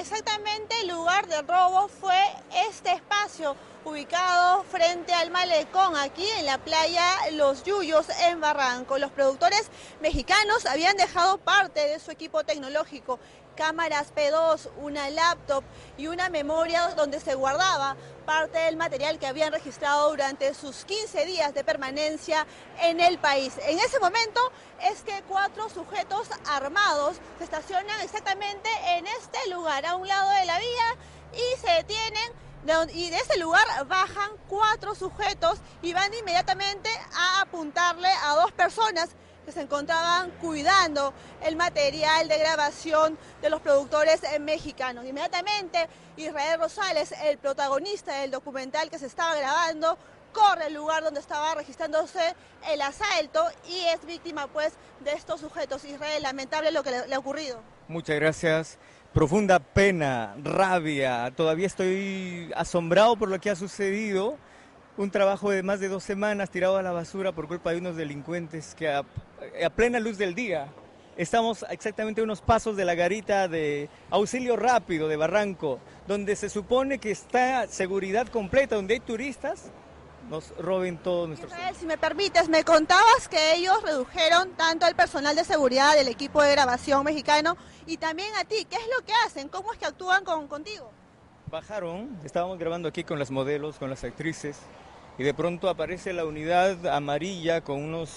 exactamente el lugar del robo fue este espacio ubicado frente al malecón, aquí en la playa Los Yuyos en Barranco. Los productores mexicanos habían dejado parte de su equipo tecnológico, cámaras P2, una laptop y una memoria donde se guardaba parte del material que habían registrado durante sus 15 días de permanencia en el país. En ese momento es que 4 sujetos armados se estacionan exactamente en este lugar, a un lado de la vía, y se detienen. Y de ese lugar bajan 4 sujetos y van inmediatamente a apuntarle a 2 personas que se encontraban cuidando el material de grabación de los productores mexicanos. Inmediatamente Israel Rosales, el protagonista del documental que se estaba grabando, corre al lugar donde estaba registrándose el asalto y es víctima pues de estos sujetos. Israel, lamentable lo que le ha ocurrido. Muchas gracias. Profunda pena, rabia, todavía estoy asombrado por lo que ha sucedido. Un trabajo de más de 2 semanas tirado a la basura por culpa de unos delincuentes que a plena luz del día. Estamos exactamente a unos pasos de la garita de auxilio rápido de Barranco, donde se supone que está seguridad completa, donde hay turistas, nos roben todo nuestro... Israel, si me permites, me contabas que ellos redujeron tanto al personal de seguridad del equipo de grabación mexicano y también a ti. ¿Qué es lo que hacen? ¿Cómo es que actúan contigo? Bajaron, estábamos grabando aquí con las modelos, con las actrices, y de pronto aparece la unidad amarilla con unos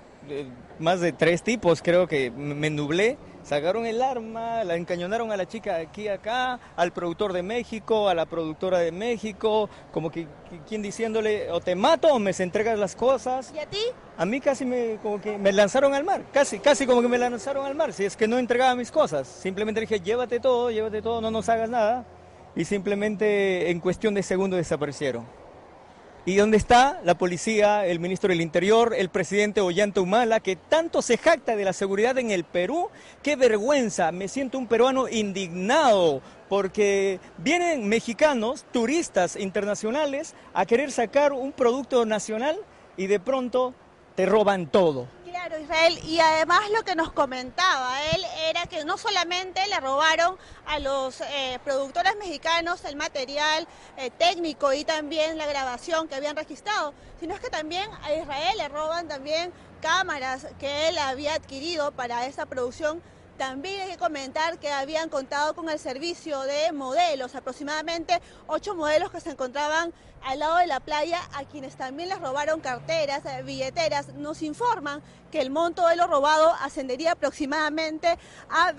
más de 3 tipos, creo que me nublé, sacaron el arma, la encañonaron a la chica de aquí acá, al productor de México, a la productora de México, como que quien diciéndole o te mato o me entregas las cosas. ¿Y a ti? A mí casi como que me lanzaron al mar, casi como que me lanzaron al mar, si es que no entregaba mis cosas. Simplemente dije, llévate todo, no nos hagas nada. Y simplemente en cuestión de segundos desaparecieron. ¿Y dónde está la policía, el ministro del Interior, el presidente Ollanta Humala, que tanto se jacta de la seguridad en el Perú? ¡Qué vergüenza! Me siento un peruano indignado porque vienen mexicanos, turistas internacionales, a querer sacar un producto nacional y de pronto te roban todo. Claro, Israel, y además lo que nos comentaba él era que no solamente le robaron a los productores mexicanos el material técnico y también la grabación que habían registrado, sino es que también a Israel le roban también cámaras que él había adquirido para esa producción. También hay que comentar que habían contado con el servicio de modelos, aproximadamente 8 modelos que se encontraban al lado de la playa, a quienes también les robaron carteras, billeteras. Nos informan que el monto de lo robado ascendería aproximadamente a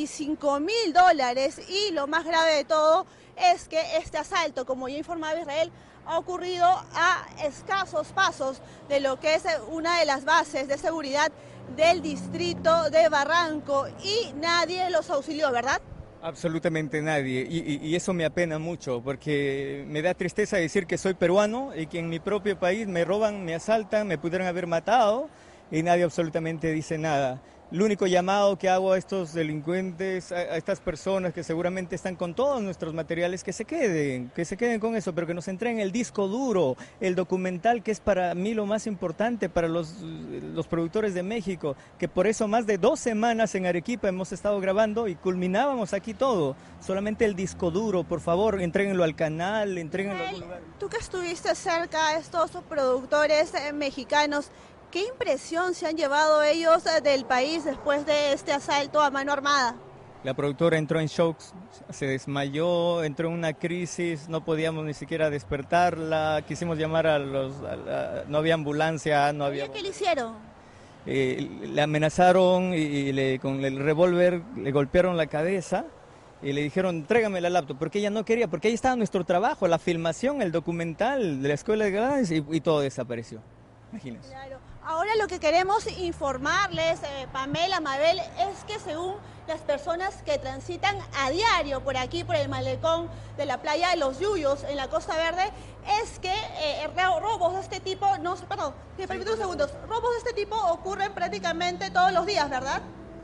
$25.000 y lo más grave de todo es que este asalto, como ya informaba Israel, ha ocurrido a escasos pasos de lo que es una de las bases de seguridad del distrito de Barranco y nadie los auxilió, ¿verdad? Absolutamente nadie, y eso me apena mucho porque me da tristeza decir que soy peruano y que en mi propio país me roban, me asaltan, me pudieran haber matado y nadie absolutamente dice nada. El único llamado que hago a estos delincuentes, a estas personas que seguramente están con todos nuestros materiales, que se queden con eso, pero que nos entreguen el disco duro, el documental, que es para mí lo más importante para los productores de México, que por eso más de 2 semanas en Arequipa hemos estado grabando y culminábamos aquí todo. Solamente el disco duro, por favor, entréguenlo al canal, entréguenlo a algún lugar. Tú que estuviste cerca de estos productores mexicanos, ¿qué impresión se han llevado ellos del país después de este asalto a mano armada? La productora entró en shock, se desmayó, entró en una crisis, no podíamos ni siquiera despertarla, quisimos llamar no había ambulancia, no había... ¿Qué le hicieron? Le amenazaron y con el revólver le golpearon la cabeza y le dijeron, tráigame la laptop, porque ella no quería, porque ahí estaba nuestro trabajo, la filmación, el documental de la Escuela de Galanes y todo desapareció, imagínense. Claro. Ahora lo que queremos informarles, Pamela, Mabel, es que según las personas que transitan a diario por aquí, por el malecón de la playa de Los Yuyos, en la Costa Verde, es que robos de este tipo, perdón, me permite un segundo, robos de este tipo ocurren prácticamente todos los días, ¿verdad?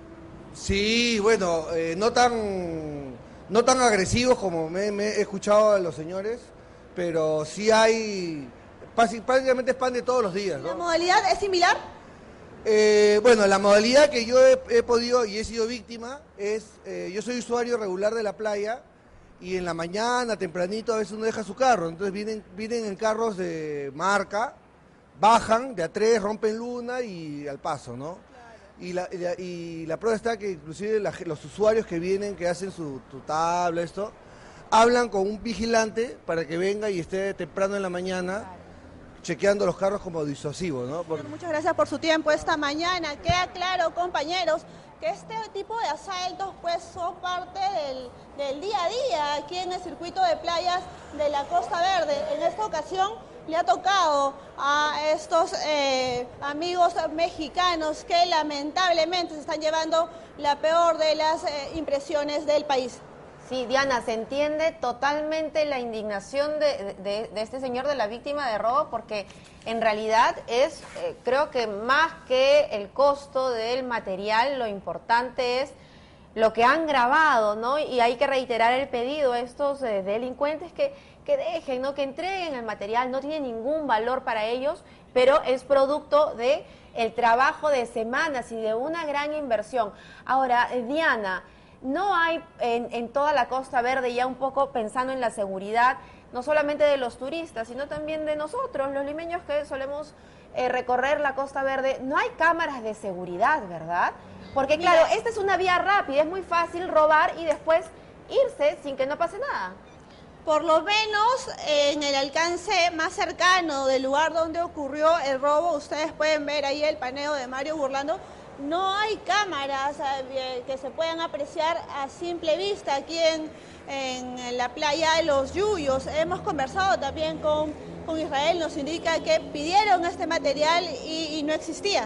Sí, bueno, no tan agresivos como me he escuchado a los señores, pero sí hay... Prácticamente es pan de todos los días, ¿no? ¿La modalidad es similar? Bueno, la modalidad que yo he podido y he sido víctima es, yo soy usuario regular de la playa y en la mañana, tempranito, a veces uno deja su carro. Entonces vienen en carros de marca, bajan de a 3, rompen luna y al paso, ¿no? Y la prueba está que inclusive los usuarios que vienen, que hacen su tabla, esto, hablan con un vigilante para que venga y esté temprano en la mañana chequeando los carros como disuasivo, ¿no? Muchas gracias por su tiempo esta mañana. Queda claro, compañeros, que este tipo de asaltos pues son parte del día a día aquí en el circuito de playas de la Costa Verde. En esta ocasión le ha tocado a estos amigos mexicanos que lamentablemente se están llevando la peor de las impresiones del país. Sí, Diana, se entiende totalmente la indignación de este señor, de la víctima de robo, porque en realidad es, creo que más que el costo del material, lo importante es lo que han grabado, ¿no? Y hay que reiterar el pedido a estos delincuentes que dejen, ¿no? Que entreguen el material, no tiene ningún valor para ellos, pero es producto de el trabajo de semanas y de una gran inversión. Ahora, Diana, no hay en toda la Costa Verde, ya un poco pensando en la seguridad, no solamente de los turistas, sino también de nosotros, los limeños que solemos recorrer la Costa Verde, no hay cámaras de seguridad, ¿verdad? Porque claro, esta es una vía rápida, es muy fácil robar y después irse sin que no pase nada. Por lo menos en el alcance más cercano del lugar donde ocurrió el robo, ustedes pueden ver ahí el paneo de Mario Burlando. No hay cámaras que se puedan apreciar a simple vista aquí en la playa de Los Yuyos. Hemos conversado también con Israel, nos indica que pidieron este material y no existía.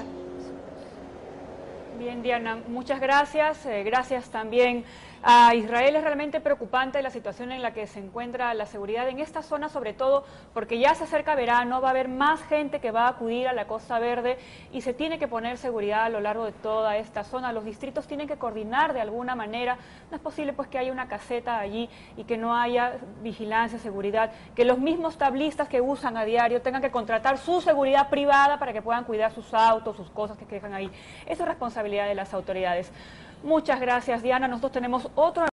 Bien, Diana, muchas gracias. Gracias también a Israel. Es realmente preocupante la situación en la que se encuentra la seguridad en esta zona, sobre todo porque ya se acerca verano, va a haber más gente que va a acudir a la Costa Verde y se tiene que poner seguridad a lo largo de toda esta zona. Los distritos tienen que coordinar de alguna manera. No es posible pues que haya una caseta allí y que no haya vigilancia, seguridad, que los mismos tablistas que usan a diario tengan que contratar su seguridad privada para que puedan cuidar sus autos, sus cosas que dejan ahí. Eso es responsabilidad de las autoridades. Muchas gracias, Diana. Nosotros tenemos otro